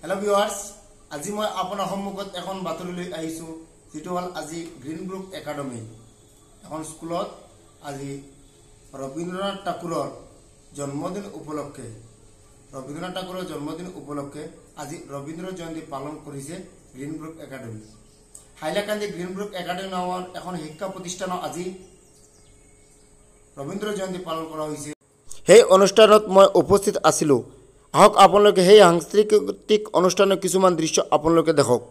hello viewers आज मैं अपना सम्मुखत এখন বাতৰি লৈ আহিছো যেটো হল আজি গ্ৰীণব্ৰুক একাডেমি এখন স্কুলত আজি ৰবীন্দ্ৰনাথ ঠাকুৰৰ জন্মদিন উপলক্ষে আজি ৰবীন্দ্ৰ জয়ন্তী পালন কৰিছে Greenbrook Academy Hailakandi Greenbrook Academy নামৰ এখন শিক্ষা প্ৰতিষ্ঠানত আজি ৰবীন্দ্ৰ জয়ন্তী পালন কৰা হৈছে সেই অনুষ্ঠানত মই উপস্থিত আছিলো আহক আপোনালোকে সেই সাংস্কৃতিক অনুষ্ঠানৰ কিছুমান দৃশ্য আপোনালোকে দেখক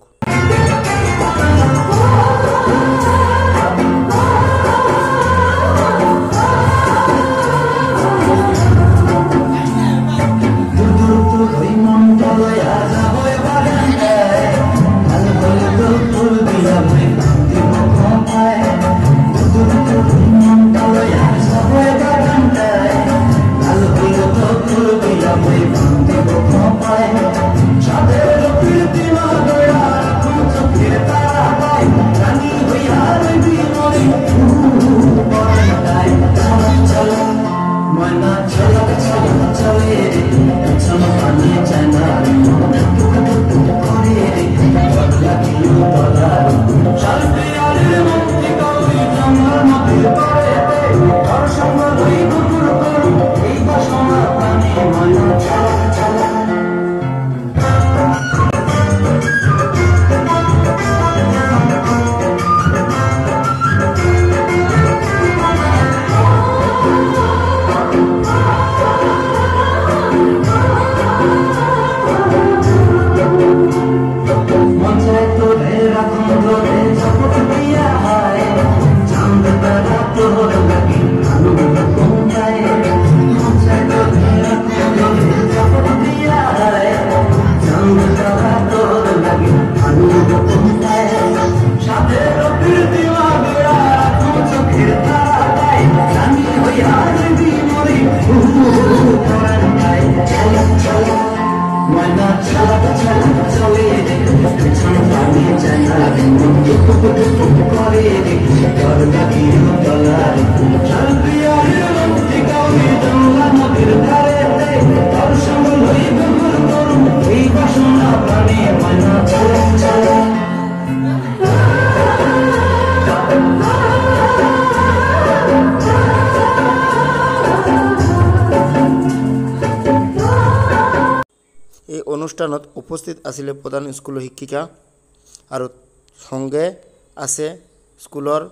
এই অনুষ্ঠানত উপস্থিত আছিল প্ৰধান স্কুলৰ শিক্ষিকা আৰু সংগে আছে স্কুলৰ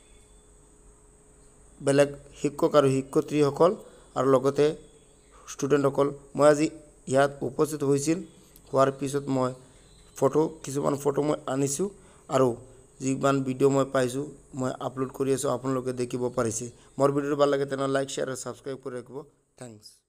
বেলেগ শিক্ষক আৰু শিক্ষয়িত্ৰীসকল আৰু লগতে ষ্টুডেণ্টসকল মই আজি ইয়াত উপস্থিত হৈছিল হোৱাৰ পিছত মই কিছুমান ফটো মই আনিছো আৰু যিমান ভিডিঅ' মই পাইছো মই আপলোড কৰি আছো আপোনালোকে দেখিব পাৰিছে মোৰ ভিডিঅ'টো ভাল লাগে তেনে লাইক শ্বেয়াৰ আৰু সাবস্ক্ৰাইব কৰি ৰাখিব থ্যাঙ্কস